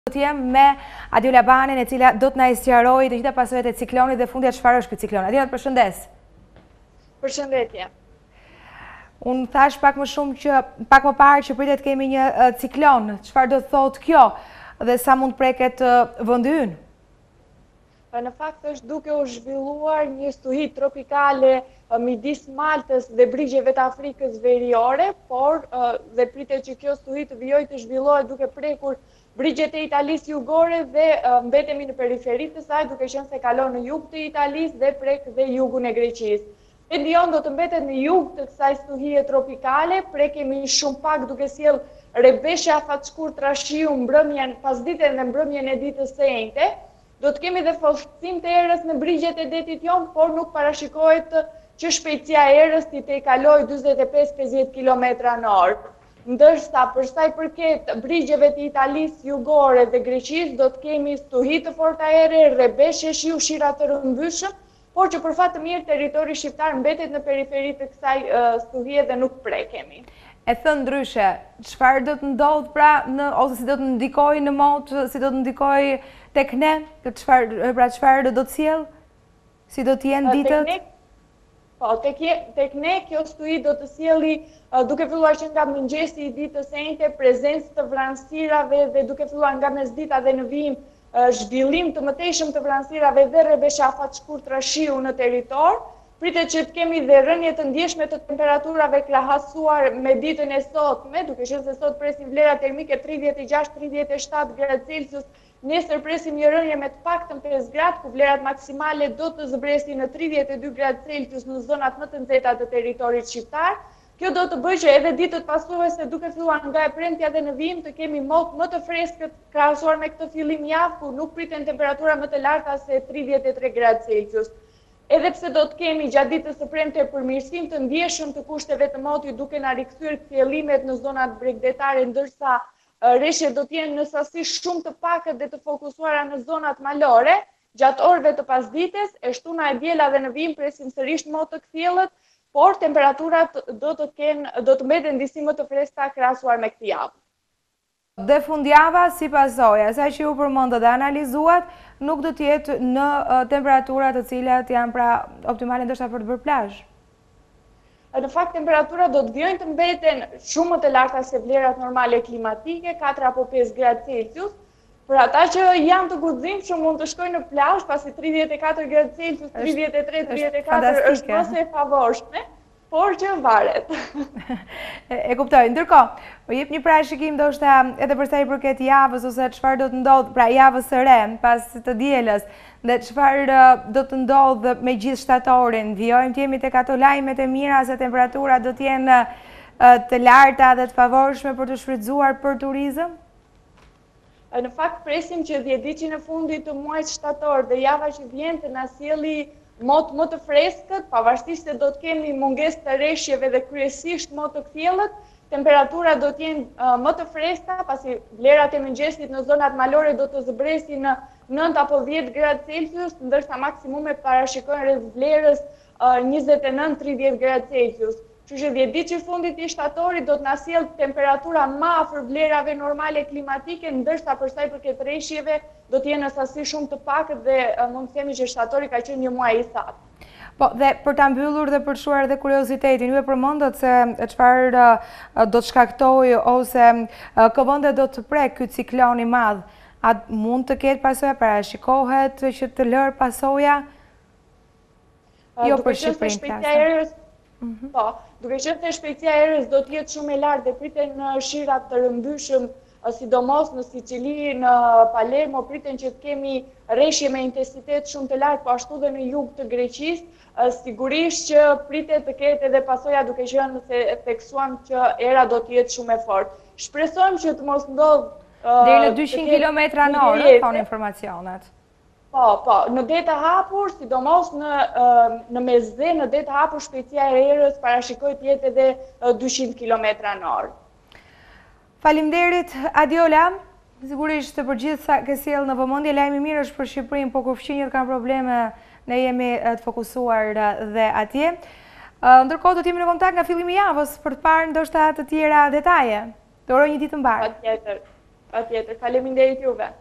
Do të jem me Adiola Banin, e cila do të na sqarojë të gjitha pasojat e ciklonit dhe fundja çfarë është ky ciklon. Adiola, të përshëndes. Përshëndetje. Unë thash pak më parë që pritet kemi një ciklon. Çfarë do të thotë kjo dhe sa mund të preket vendi ynë? Në fakt është duke u zhvilluar një stuhi tropikale midis Maltës dhe brigjeve të Afrikës Veriore, por dhe pritet që kjo stuhi të vijojë të zhvillohet duke prekur brigjet e Italisë jugore dhe mbetemi në periferitë të saj, duke qenë se kalon në jug të Italisë dhe prek dhe jugun e Greqisë. Vendi jon do të mbetet në jug të kësaj stuhie tropikale, prekemi shumë pak duke sjell rebeshe afatshkur trashiu mbrëmjen, pasditën dhe mbrëmjen e ditës së enjte. Do të kemi dhe forcim të erës në brigjet e detit jon, por nuk parashikohet që shpejtësia e erës të kalojë 45-50 km/h. Ndërsa për sa i përket brigjeve të Italisë jugore dhe Greqisë, do të kemi stuhi të forta ere, rebeshe, shiushira të rrëmbyshëm, por që për fat të mirë territori shqiptar mbetet në periferi të kësaj stuhie dhe nuk prekemi. E thënë ndryshe, çfarë do të ndodh pra ose si do të ndikojë në motë, si do të ndikojë tek ne, çfarë do të sjell? Si do të jenë ditët? Po, tek ne kjo stuhi do të sjelli duke filluar që nga mëngjesi i ditës së enjte prezencë të vranësirave dhe duke filluar nga mesdita dhe në vijim zhvillim të mëtejshëm të vranësirave dhe rebeshe afatshkur trashiu në territor. Pritet që të kemi dhe rënje të ndjeshme të temperaturave krahasuar me ditën e sotme, duke qenë se sot presim vlera termike 36-37 gradë Celsius. Nesër presim një rënje me të paktën 5 gradë, ku vlerat maksimale do të zbresin në 32 gradë Celsius në zonat më të nxehta të territorit shqiptar. Kjo do të bëjë që edhe ditët pasuese, duke filluar nga e premtja dhe në vijim, të kemi motë më të freskët krahasuar me këtë fillim javë, ku nuk priten temperatura më të larta se 33 gradë Celsius. Edhe pse do të kemi gjatë ditës së premte përmirësim të ndjeshëm të kushteve të motit, duke na rikthyer kthjellimet në zonat bregdetare, ndërsa reshjet do të jenë në sasi shumë të pakët dhe të fokusuara në zonat malore, gjatë orëve të pasdites, e shtuna e diela dhe në vijim presim sërish motë të kthjellët, por temperaturat do të mbeten disi më të freskëta krahasuar me këtë javë. Dhe fundjava, si pasojë, asaj që ju përmendët dhe analizuat, nuk do të jetë në temperaturat të cilat janë pra optimale ndoshta për të bërë plazh. Në fakt, temperaturat do të vijojnë të mbeten shumë më të larta se vlerat normale klimatike, 4 apo 5 gradë Celsius. Për ata që janë të guximshëm mund të shkojnë në plazh, pasi 34 gradë Celsius, 33-34 është mos e favorshme, por që varet. E kuptoj. Ndërkohë, po jep një parashikim ndoshta edhe për sa i përket javës ose çfarë do të ndodh pra javës së re pas të dielës, dhe çfarë do të ndodh me gjithë shtatorin. Vijojmë të jemi tek ato lajmet e mira se temperaturat do të jenë të larta dhe të favorshme për të shfrytzuar për turizëm? Në fakt presim që 10 ditën e fundit të muajit shtator dhe java që vjen të na sjelli motë më të freskët, pavarësisht se do të kemi mungesë të reshjeve dhe kryesisht motë të kthjellët, temperaturat do të jenë më të freskëta, pasi vlerat e mëngjesit në zonat malore do të zbresin në 9 apo 10 gradë Celsius, ndërsa maksimumet parashikojnë rreth vlerës 29-30 gradë Celsius. Kështu që 10 ditë që fundit i shtatorit do të na sjellë temperatura më afër vlerave normale klimatike, ndërsa për sa i përket reshjeve do të jenë në sasi shumë të pakët dhe mund të themi që shtatori ka qenë një muaj i thatë. Po, dhe për ta mbyllur dhe për të shuar edhe kuriozitetin, ju e përmendët se çfarë do të shkaktojë ose këvënde do të prek ky ciklon i madh. A mund të ketë pasoja, parashikohet që të lërë pasoja? Jo për Shqipërinë klasë. Po, duke qenë se shpejtësia e erës do të jetë shumë e lartë dhe priten shirat të rrëmbyshëm, sidomos në Sicili, në Palermo, priten që të kemi reshje me intensitet shumë të lartë, po ashtu dhe në jug të Greqisë, sigurisht që pritet të ketë edhe pasoja duke qenë se theksuam që era do të jetë shumë e fortë. Shpresojmë që të mos ndodh deri në 200 km/h, thonë informacionet. Po, në det të hapur, sidomos në mesdhe, në det të hapur shpejtësia e erës parashikohet të jetë edhe 200 km/h. Faleminderit Adiola, sigurisht të përgjithë sa ke sjellë në vëmendje, lajmi i mirë është për Shqipërinë, po kur fqinjet kanë probleme, ne jemi të fokusuar dhe atje. Ndërkohë do të jemi në kontakt nga fillimi i javës për të parë ndoshta të tjera detaje. Të uroj një ditë të mbarë. Patjetër. Patjetër, faleminderit juve.